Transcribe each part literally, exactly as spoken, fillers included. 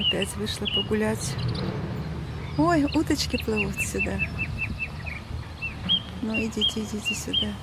Опять вышла погулять. Ой, уточки плывут сюда. Ну идите, идите сюда.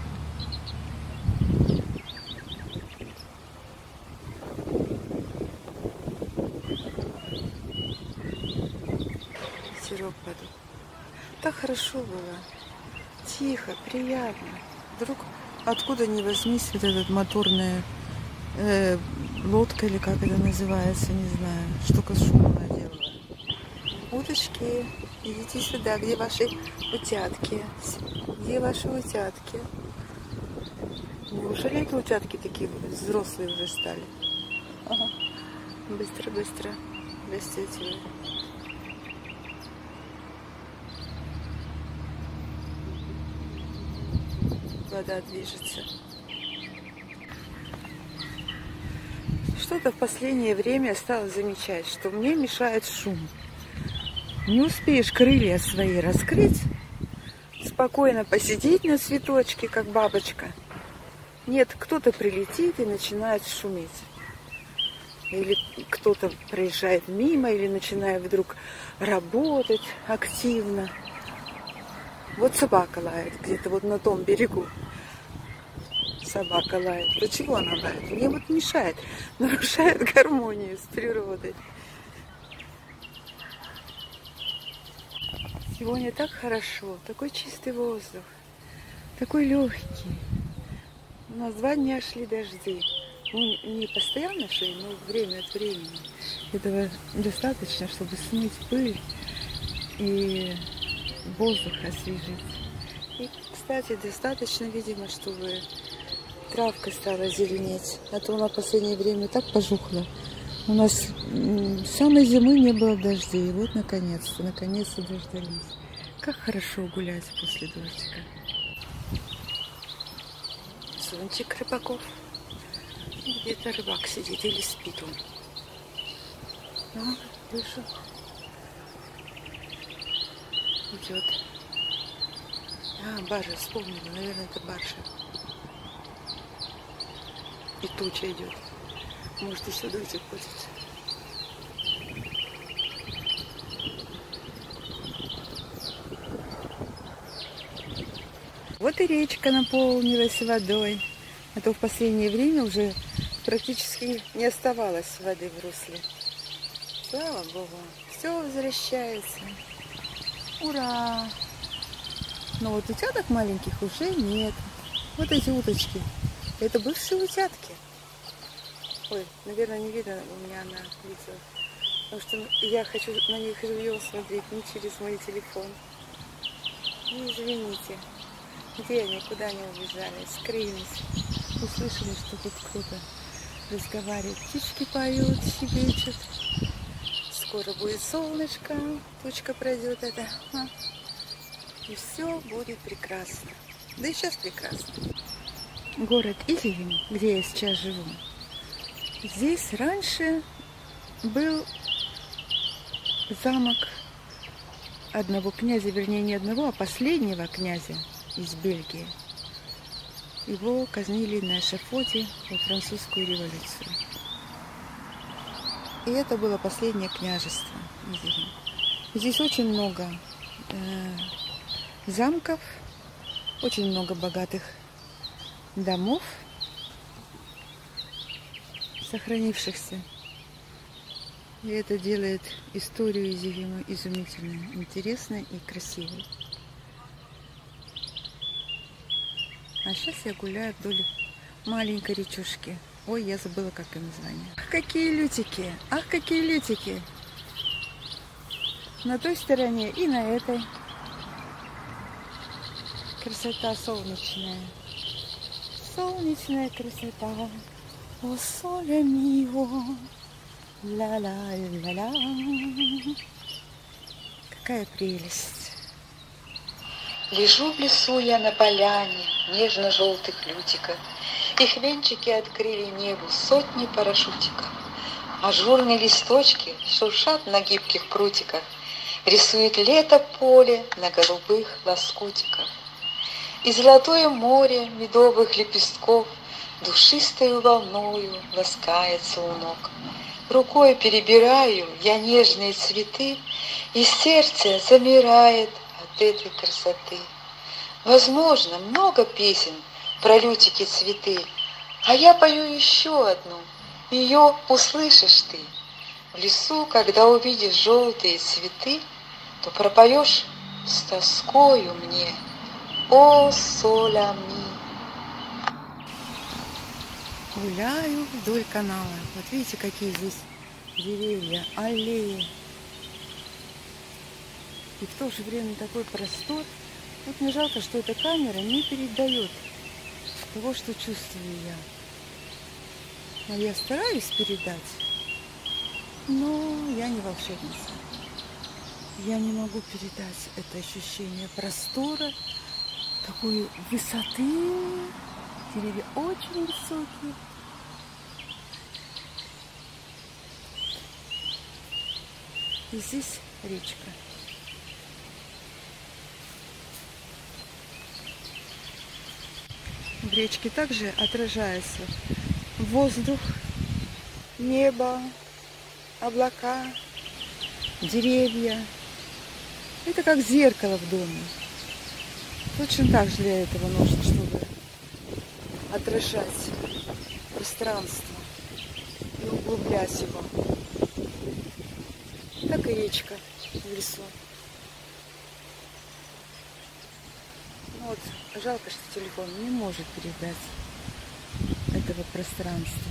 Ветерок подул. Так хорошо было. Тихо, приятно. Вдруг откуда ни возьмись вот этот моторная э, лодка, или как это называется, не знаю. Штука шума наделала. Уточки, идите сюда. Где ваши утятки? Где ваши утятки? Неужели это утятки такие взрослые уже стали? Ага. Быстро, быстро. Растете вы. Вода движется. Что-то в последнее время я стала замечать, что мне мешает шум. Не успеешь крылья свои раскрыть, спокойно посидеть на цветочке, как бабочка. Нет, кто-то прилетит и начинает шуметь. Или кто-то проезжает мимо, или начинает вдруг работать активно. Вот собака лает где-то вот на том берегу. Собака лает. До чего она лает? Мне вот мешает. Нарушает гармонию с природой. Сегодня так хорошо. Такой чистый воздух. Такой легкий. У нас два дня шли дожди. Ну, не постоянно шли, но время от времени. Этого достаточно, чтобы смыть пыль и воздух освежить. И, кстати, достаточно, видимо, чтобы травка стала зеленеть. А то на последнее время так пожухло. У нас с самой зимы не было дождей. Вот, наконец-то, наконец-то дождались. Как хорошо гулять после дождика. Зонтик рыбаков. Где-то рыбак сидит или спит он. А, вышел. Идет. А, баржа, вспомнила. Наверное, это баржа. И туча идет. Может, еще дождик будет. Вот и речка наполнилась водой. А то в последнее время уже практически не оставалось воды в русле. Слава Богу, все возвращается. Ура! Но вот утяток маленьких уже нет. Вот эти уточки. Это бывшие утятки. Ой, наверное, не видно у меня на видео. Потому что я хочу на них живьем смотреть, не через мой телефон. Ну, извините. Где они, куда они убежали? Скрылись. Услышали, что тут кто-то разговаривает. Птички поют, щебечут. Скоро будет солнышко, тучка пройдет это. А? И все будет прекрасно. Да и сейчас прекрасно. Город Изюм, где я сейчас живу. Здесь раньше был замок одного князя, вернее не одного, а последнего князя из Бельгии. Его казнили на эшафоте во французскую революцию. И это было последнее княжество. Здесь очень много э, замков, очень много богатых домов, сохранившихся. И это делает историю Изюма изумительной, интересной и красивой. А сейчас я гуляю вдоль маленькой речушки. Ой, я забыла, как ее название. Ах, какие лютики! Ах, какие лютики! На той стороне и на этой. Красота солнечная. Солнечная красота. О, соле мио. Ла-ла-ла-ла. Какая прелесть. Лежу в лесу я на поляне нежно-желтых лютиков. Их венчики открыли небу сотни парашютиков. Ажурные листочки шуршат на гибких прутиках. Рисует лето поле на голубых лоскутиках. И золотое море медовых лепестков душистою волною ласкается у ног. Рукой перебираю я нежные цветы, и сердце замирает от этой красоты. Возможно, много песен про лютики цветы, а я пою еще одну, ее услышишь ты. В лесу, когда увидишь желтые цветы, то пропоешь с тоскою мне «О, соля ми». Гуляю вдоль канала. Вот видите, какие здесь деревья, аллеи. И в то же время такой простор. Вот мне жалко, что эта камера не передает того, что чувствую я. Но я стараюсь передать, но я не волшебница. Я не могу передать это ощущение простора, такой высоты. Деревья очень высокие. И здесь речка. В речке также отражается воздух, небо, облака, деревья. Это как зеркало в доме. Точно так же для этого нужно, чтобы отражать пространство и углублять его. Так и речка в лесу. Ну вот, жалко, что телефон не может передать этого пространства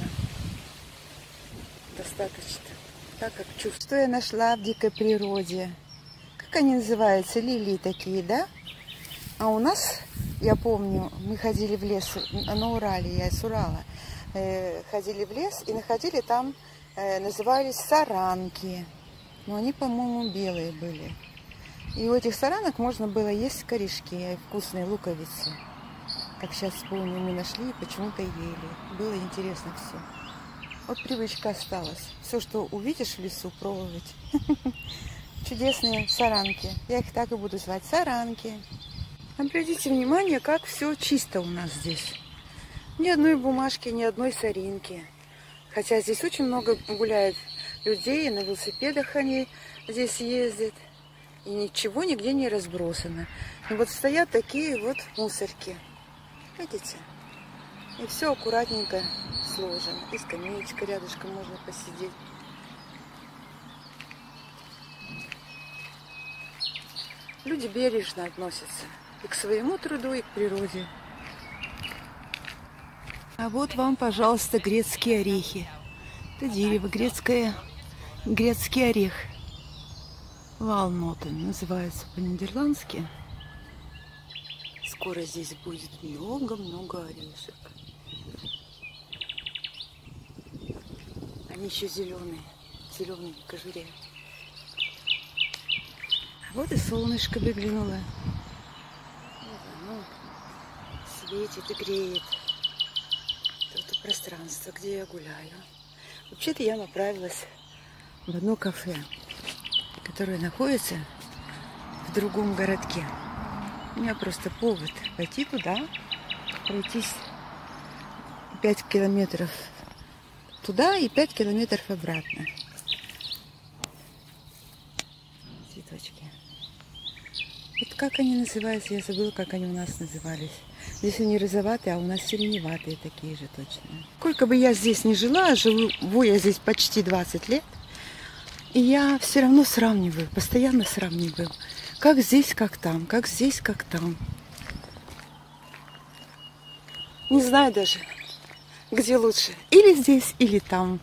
достаточно, так как чувствую. Что я нашла в дикой природе? Как они называются? Лилии такие, да? А у нас, я помню, мы ходили в лес на Урале, я из Урала, э, ходили в лес и находили там, э, назывались саранки. Но они, по-моему, белые были. И у этих саранок можно было есть корешки и вкусные луковицы. Как сейчас помню, мы нашли и почему-то ели. Было интересно все. Вот привычка осталась. Все, что увидишь в лесу, пробовать. Чудесные саранки. Я их так и буду звать. Саранки. Обратите внимание, как все чисто у нас здесь. Ни одной бумажки, ни одной соринки. Хотя здесь очень много гуляет людей, на велосипедах они здесь ездят. И ничего нигде не разбросано. И вот стоят такие вот мусорки. Видите? И все аккуратненько сложено. И скамеечка рядышком можно посидеть. Люди бережно относятся и к своему труду, и к природе. А вот вам, пожалуйста, грецкие орехи. Это дерево грецкое, грецкий орех. Валнотен называется по-нидерландски. Скоро здесь будет много-много орешек. Они еще зеленые, в зеленой кожуре. Вот и солнышко выглянуло. Вот оно светит и греет это пространство, где я гуляю. Вообще-то я направилась в одно кафе, которое находится в другом городке. У меня просто повод пойти туда, пройтись пять километров туда и пять километров обратно. Цветочки. Вот как они называются, я забыла, как они у нас назывались. Здесь они розоватые, а у нас сиреневатые такие же точно. Сколько бы я здесь ни жила, живу я здесь почти двадцать лет, и я все равно сравниваю, постоянно сравниваю. Как здесь, как там, как здесь, как там. Не знаю даже, где лучше. Или здесь, или там.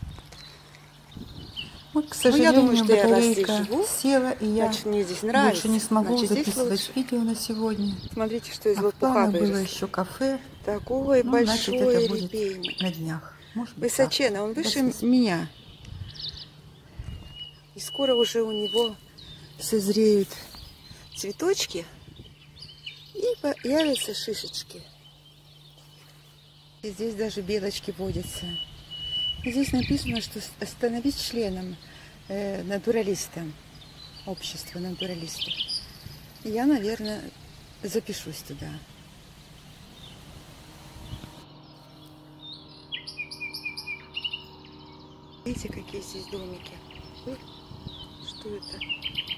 Вот, к сожалению, ну, я думаю, что я раз здесь батарейка живу, села, и я значит, мне здесь нравится. больше не смогу Значит, записывать видео на сегодня. Смотрите, что из А в лопуха планах было выросло. еще кафе. Такой Ну, большой значит, это будет репейник. на днях. Может быть, Высоченный, он выше меня. И скоро уже у него созреют цветочки и появятся шишечки. И здесь даже белочки водятся. И здесь написано, что становись членом э, натуралиста, общества натуралистов. И я, наверное, запишусь туда. Видите, какие здесь домики? Ой, что это?